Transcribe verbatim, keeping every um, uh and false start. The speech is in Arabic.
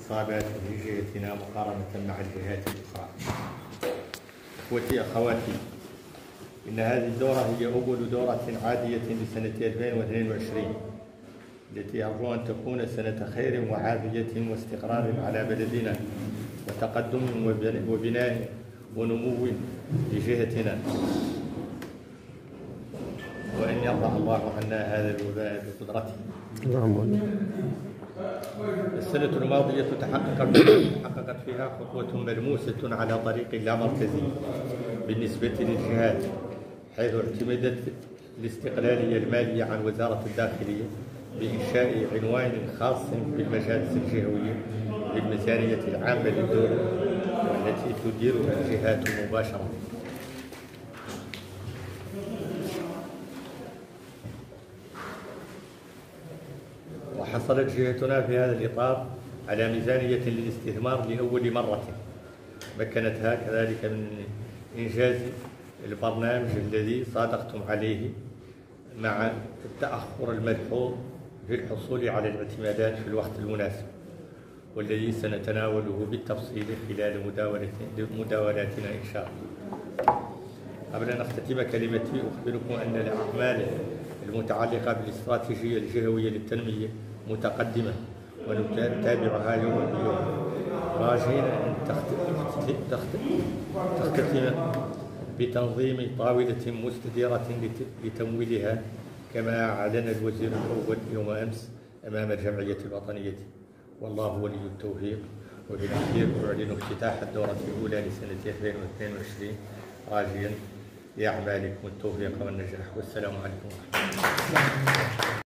الإصابات في جهتنا مقارنة مع الجهات الأخرى. إخوتي أخواتي، إن هذه الدورة هي أول دورة عادية لسنة ألفين واثنين وعشرين، التي أرجو أن تكون سنة خير وعافية واستقرار على بلدنا وتقدم وبناء ونمو لجهتنا، وأن يرضى الله عنا هذا الوباء بقدرته. السنة الماضية تحققت تحققت فيها خطوة ملموسة على طريق اللامركزي بالنسبة للجهات، حيث اعتمدت الاستقلالية المالية عن وزارة الداخلية بإنشاء عنوان خاص بالمجالس الجهوية للميزانية العامة للدولة، والتي تديرها الجهات مباشرة. وحصلت جهتنا في هذا الإطار على ميزانية للاستثمار لأول مرة، مكنتها كذلك من إنجاز البرنامج الذي صادقتم عليه مع التأخر الملحوظ في الحصول على الاعتمادات في الوقت المناسب، والذي سنتناوله بالتفصيل خلال مداولاتنا إن شاء الله. قبل أن أختتم كلمتي أخبركم أن الأعمال المتعلقة بالاستراتيجية الجهوية للتنمية متقدمة، ونتابعها يوما بيوم، راجين أن تختتم بتنظيم طاولة مستديرة لتمويلها، كما أعلن الوزير الأول يوم أمس أمام الجمعية الوطنية. والله ولي التوفيق. وفي الأخير أعلن افتتاح الدورة الأولى لسنة ألفين واثنين وعشرين، راجيا لأعمالكم التوفيق والنجاح، والسلام عليكم ورحمة الله.